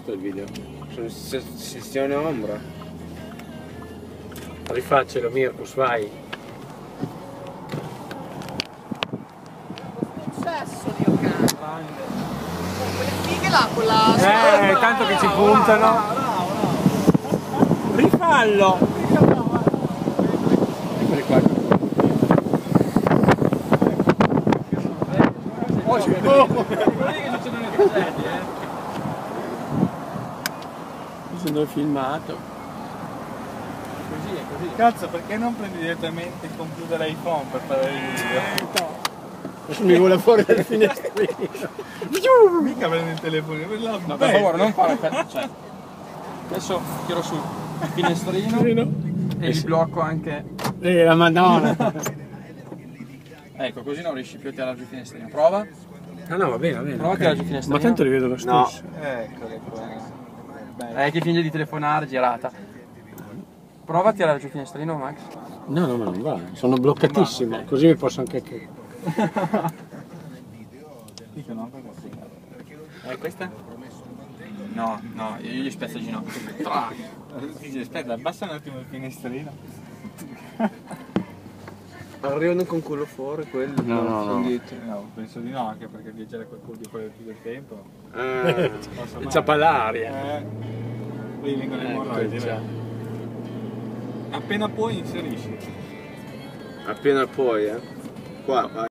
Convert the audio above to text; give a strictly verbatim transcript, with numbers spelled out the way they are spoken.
questo è il video. Sono sessione ombra. Rifaccelo Mirkus, vai. Successo, Dio cazzo. Quelle fighe là, quella... Eh, tanto che ci puntano. Rifallo! Eccoli qua. Oh, c'è Mi sono filmato. Così è così. Cazzo, perché non prendi direttamente il computer iPhone per fare il video? Adesso mi vola fuori dal finestrino. Mica prendi il telefono, per la No, per favore, non fare per... cioè, adesso tiro sul finestrino e gli blocco anche. Eh, la madonna. Ecco, così non riesci più a tirare giù il finestrino. Prova. Ah no, va bene, va bene. Prova a tirare giù il finestrino. Ma tanto li vedo lo No. stesso. Eccole qua. Eh, che finge di telefonare, girata. Prova a tirare giù il finestrino, Max. No, no, ma non va. Sono bloccatissimo. Ok. Così mi posso anche... Dico no, perché sì. Eh, questa? No, no, io gli spezzo il ginocchio. Tra. Dice, aspetta, abbassa un attimo il finestrino. Arrivano con quello fuori, quelli. No, no, no. dietro. No, penso di no, anche perché viaggiare col culo di quello più del tempo. Eh. C'ha l'aria. Eh. Poi vengono le Ecco, emorroidi. già. Appena puoi inserisci. Appena puoi, eh. Qua, vai.